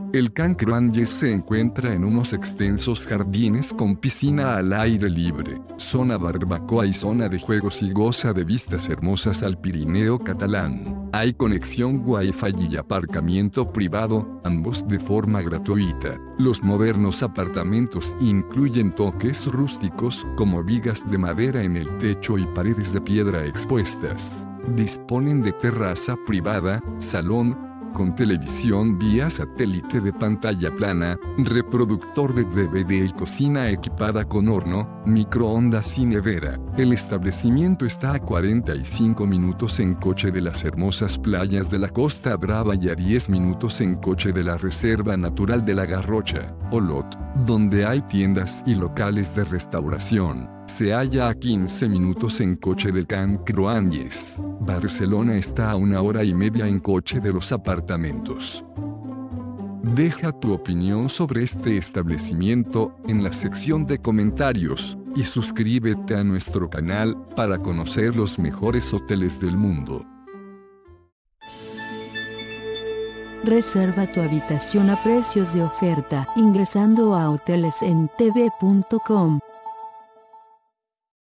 El Can Cruanyes se encuentra en unos extensos jardines con piscina al aire libre, zona barbacoa y zona de juegos y goza de vistas hermosas al Pirineo catalán. Hay conexión Wi-Fi y aparcamiento privado, ambos de forma gratuita. Los modernos apartamentos incluyen toques rústicos como vigas de madera en el techo y paredes de piedra expuestas. Disponen de terraza privada, salón, con televisión vía satélite de pantalla plana, reproductor de DVD y cocina equipada con horno, microondas y nevera. El establecimiento está a 45 minutos en coche de las hermosas playas de la Costa Brava y a 10 minutos en coche de la Reserva Natural de la Garrocha, Olot, donde hay tiendas y locales de restauración. Se halla a 15 minutos en coche del Can Cruanyes. Barcelona está a 1 hora y media en coche de los apartamentos. Deja tu opinión sobre este establecimiento en la sección de comentarios y suscríbete a nuestro canal para conocer los mejores hoteles del mundo. Reserva tu habitación a precios de oferta ingresando a hotelesentv.com.